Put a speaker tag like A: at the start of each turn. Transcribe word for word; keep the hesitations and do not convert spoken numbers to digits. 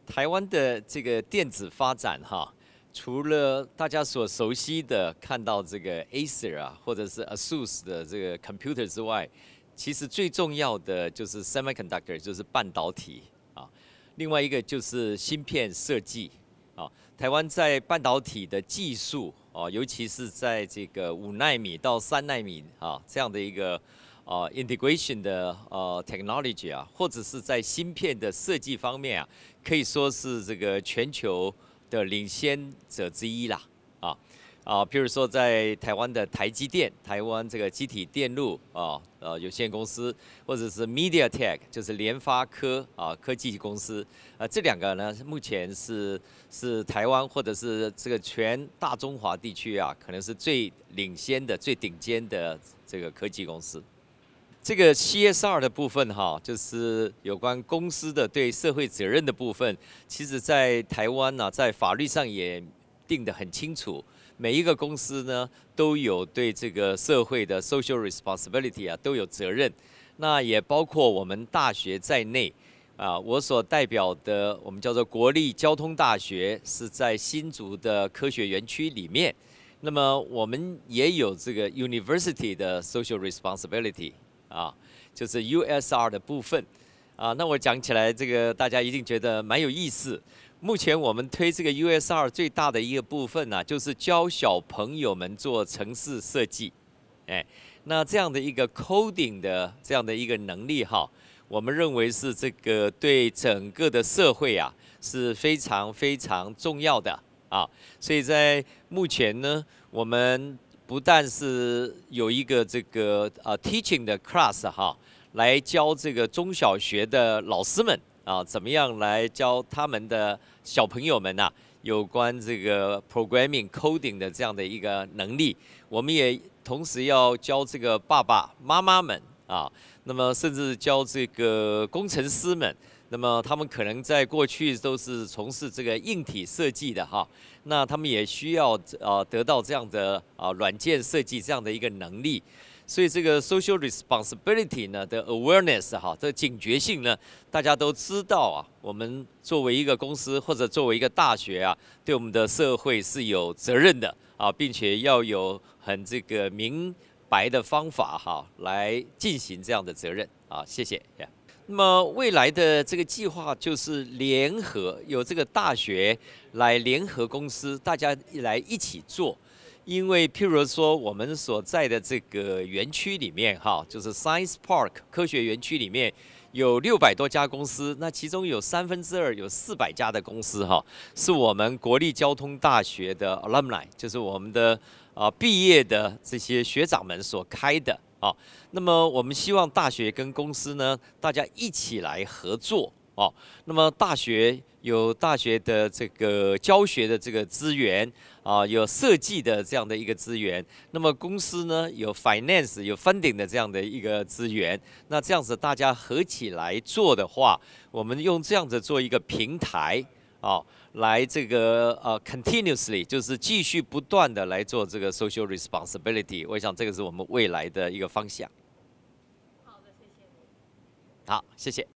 A: 台湾的这个电子发展哈，除了大家所熟悉的看到这个 Acer 啊，或者是 ASUS 的这个 computer 之外，其实最重要的就是 semiconductor， 就是半导体啊。另外一个就是芯片设计啊。台湾在半导体的技术啊，尤其是在这个五奈米到三奈米啊这样的一个。呃 integration 的呃 technology 啊，或者是在芯片的设计方面啊，可以说是这个全球的领先者之一啦，啊啊，譬如说在台湾的台积电、台湾这个基体电路啊呃有限公司，或者是 MediaTek 就是联发科啊科技公司，啊这两个呢目前是是台湾或者是这个全大中华地区啊，可能是最领先的、最顶尖的这个科技公司。这个 C S R 的部分哈，就是有关公司的对社会责任的部分，其实在台湾呢、啊，在法律上也定得很清楚，每一个公司呢都有对这个社会的 social responsibility 啊都有责任，那也包括我们大学在内啊，我所代表的我们叫做国立交通大学是在新竹的科学园区里面，那么我们也有这个 university 的 social responsibility。啊，就是 U S R 的部分啊，那我讲起来，这个大家一定觉得蛮有意思。目前我们推这个 U S R 最大的一个部分呢、啊，就是教小朋友们做程式设计。哎，那这样的一个 coding 的这样的一个能力哈，我们认为是这个对整个的社会啊是非常非常重要的啊。所以在目前呢，我们不但是有一个这个呃 teaching 的 class 哈，来教这个中小学的老师们啊，怎么样来教他们的小朋友们呐、啊，有关这个 programming coding 的这样的一个能力。我们也同时要教这个爸爸妈妈们啊，那么甚至教这个工程师们。那么他们可能在过去都是从事这个硬体设计的哈，那他们也需要呃得到这样的啊软件设计这样的一个能力，所以这个 social responsibility 呢的 awareness 哈，这警觉性呢，大家都知道啊，我们作为一个公司或者作为一个大学啊，对我们的社会是有责任的啊，并且要有很这个明白的方法哈来进行这样的责任啊，谢谢。Yeah. 那么未来的这个计划就是联合有这个大学来联合公司，大家来一起做。因为譬如说我们所在的这个园区里面哈，就是 Science Park 科学园区里面有六百多家公司，那其中有三分之二有四百家的公司哈，是我们国立交通大学的 alumni， 就是我们的啊毕业的这些学长们所开的。啊，那么我们希望大学跟公司呢，大家一起来合作哦。那么大学有大学的这个教学的这个资源啊，有设计的这样的一个资源。那么公司呢，有 finance 有 funding 的这样的一个资源。那这样子大家合起来做的话，我们用这样子做一个平台啊。来这个呃 continuously 就是继续不断的来做这个 social responsibility， 我想这个是我们未来的一个方向。
B: 好的，谢谢你。
A: 好，谢谢。